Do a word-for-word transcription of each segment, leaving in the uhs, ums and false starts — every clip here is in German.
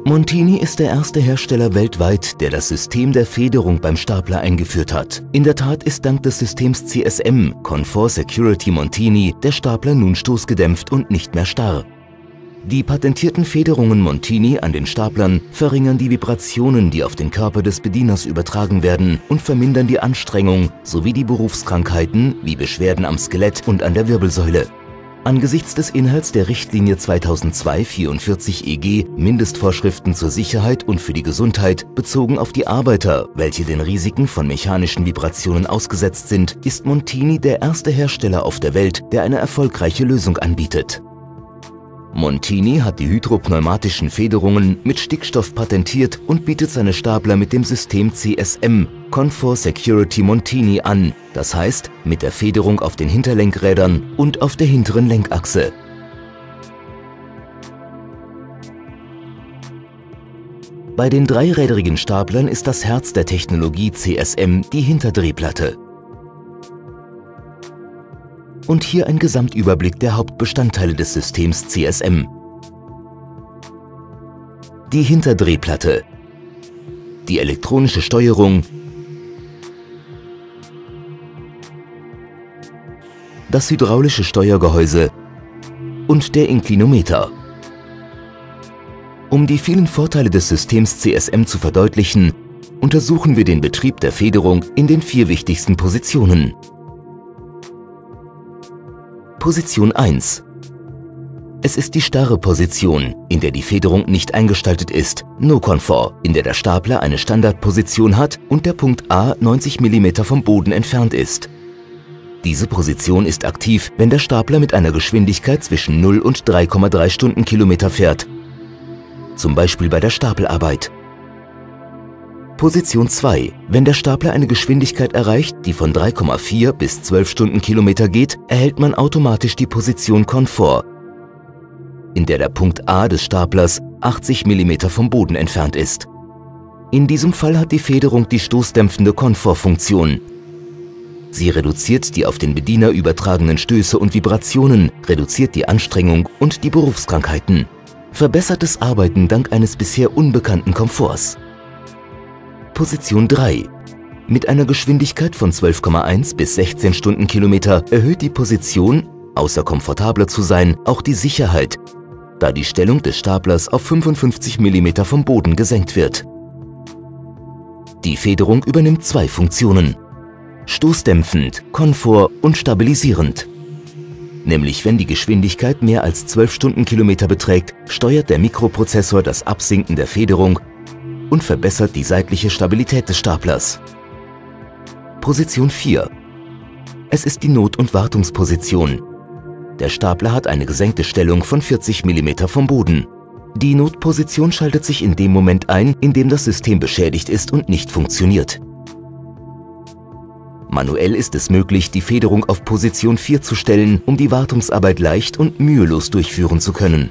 Montini ist der erste Hersteller weltweit, der das System der Federung beim Stapler eingeführt hat. In der Tat ist dank des Systems C S M, Comfort Security Montini, der Stapler nun stoßgedämpft und nicht mehr starr. Die patentierten Federungen Montini an den Staplern verringern die Vibrationen, die auf den Körper des Bedieners übertragen werden, und vermindern die Anstrengung sowie die Berufskrankheiten wie Beschwerden am Skelett und an der Wirbelsäule. Angesichts des Inhalts der Richtlinie zweitausendzwei vierundvierzig E G Mindestvorschriften zur Sicherheit und für die Gesundheit bezogen auf die Arbeiter, welche den Risiken von mechanischen Vibrationen ausgesetzt sind, ist Montini der erste Hersteller auf der Welt, der eine erfolgreiche Lösung anbietet. Montini hat die hydropneumatischen Federungen mit Stickstoff patentiert und bietet seine Stapler mit dem System C S M, Comfort Security Montini, an, das heißt mit der Federung auf den Hinterlenkrädern und auf der hinteren Lenkachse. Bei den dreirädrigen Staplern ist das Herz der Technologie C S M die Hinterdrehplatte. Und hier ein Gesamtüberblick der Hauptbestandteile des Systems C S M. Die Hinterdrehplatte, die elektronische Steuerung, das hydraulische Steuergehäuse und der Inklinometer. Um die vielen Vorteile des Systems C S M zu verdeutlichen, untersuchen wir den Betrieb der Federung in den vier wichtigsten Positionen. Position eins. Es ist die starre Position, in der die Federung nicht eingestaltet ist, No Comfort, in der der Stapler eine Standardposition hat und der Punkt A neunzig Millimeter vom Boden entfernt ist. Diese Position ist aktiv, wenn der Stapler mit einer Geschwindigkeit zwischen null und drei Komma drei Stundenkilometer fährt, zum Beispiel bei der Stapelarbeit. Position zwei. Wenn der Stapler eine Geschwindigkeit erreicht, die von drei Komma vier bis zwölf Stundenkilometer geht, erhält man automatisch die Position Comfort, in der der Punkt A des Staplers achtzig Millimeter vom Boden entfernt ist. In diesem Fall hat die Federung die stoßdämpfende Comfort-Funktion. Sie reduziert die auf den Bediener übertragenen Stöße und Vibrationen, reduziert die Anstrengung und die Berufskrankheiten, verbessert das Arbeiten dank eines bisher unbekannten Komforts. Position drei. Mit einer Geschwindigkeit von zwölf Komma eins bis sechzehn Stundenkilometer erhöht die Position, außer komfortabler zu sein, auch die Sicherheit, da die Stellung des Staplers auf fünfundfünfzig Millimeter vom Boden gesenkt wird. Die Federung übernimmt zwei Funktionen: stoßdämpfend, Komfort und stabilisierend. Nämlich wenn die Geschwindigkeit mehr als zwölf Stundenkilometer beträgt, steuert der Mikroprozessor das Absinken der Federung und verbessert die seitliche Stabilität des Staplers. Position vier. Es ist die Not- und Wartungsposition. Der Stapler hat eine gesenkte Stellung von vierzig Millimeter vom Boden. Die Notposition schaltet sich in dem Moment ein, in dem das System beschädigt ist und nicht funktioniert. Manuell ist es möglich, die Federung auf Position vier zu stellen, um die Wartungsarbeit leicht und mühelos durchführen zu können.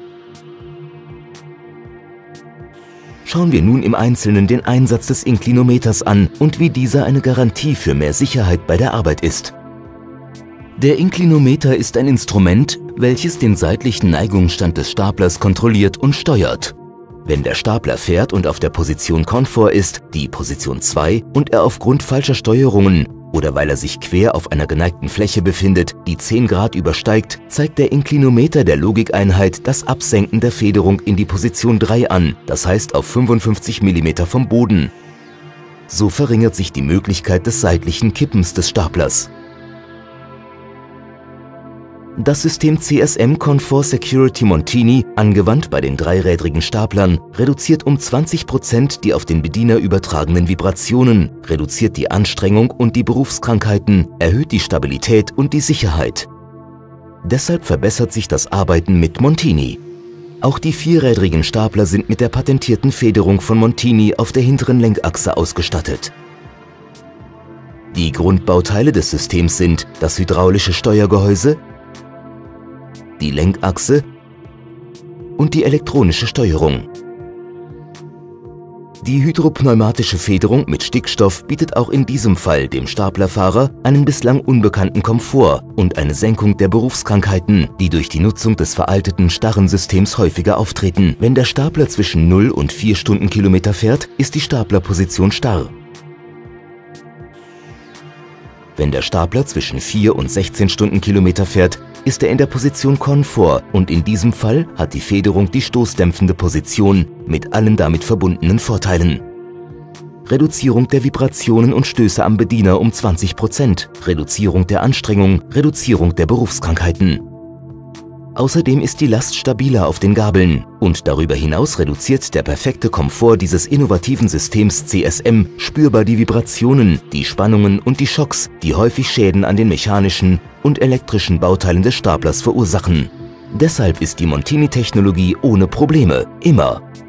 Schauen wir nun im Einzelnen den Einsatz des Inklinometers an und wie dieser eine Garantie für mehr Sicherheit bei der Arbeit ist. Der Inklinometer ist ein Instrument, welches den seitlichen Neigungsstand des Staplers kontrolliert und steuert. Wenn der Stapler fährt und auf der Position Comfort ist, die Position zwei, und er aufgrund falscher Steuerungen oder weil er sich quer auf einer geneigten Fläche befindet, die zehn Grad übersteigt, zeigt der Inklinometer der Logikeinheit das Absenken der Federung in die Position drei an, das heißt auf fünfundfünfzig Millimeter vom Boden. So verringert sich die Möglichkeit des seitlichen Kippens des Staplers. Das System C S M Comfort Security Montini, angewandt bei den dreirädrigen Staplern, reduziert um zwanzig Prozent die auf den Bediener übertragenen Vibrationen, reduziert die Anstrengung und die Berufskrankheiten, erhöht die Stabilität und die Sicherheit. Deshalb verbessert sich das Arbeiten mit Montini. Auch die vierrädrigen Stapler sind mit der patentierten Federung von Montini auf der hinteren Lenkachse ausgestattet. Die Grundbauteile des Systems sind das hydraulische Steuergehäuse, die Lenkachse und die elektronische Steuerung. Die hydropneumatische Federung mit Stickstoff bietet auch in diesem Fall dem Staplerfahrer einen bislang unbekannten Komfort und eine Senkung der Berufskrankheiten, die durch die Nutzung des veralteten starren Systems häufiger auftreten. Wenn der Stapler zwischen null und vier Stundenkilometer fährt, ist die Staplerposition starr. Wenn der Stapler zwischen vier und sechzehn Stundenkilometer fährt, ist er in der Position Komfort und in diesem Fall hat die Federung die stoßdämpfende Position mit allen damit verbundenen Vorteilen. Reduzierung der Vibrationen und Stöße am Bediener um zwanzig Prozent, Reduzierung der Anstrengung, Reduzierung der Berufskrankheiten. Außerdem ist die Last stabiler auf den Gabeln und darüber hinaus reduziert der perfekte Komfort dieses innovativen Systems C S M spürbar die Vibrationen, die Spannungen und die Schocks, die häufig Schäden an den mechanischen und elektrischen Bauteilen des Staplers verursachen. Deshalb ist die Montini-Technologie ohne Probleme immer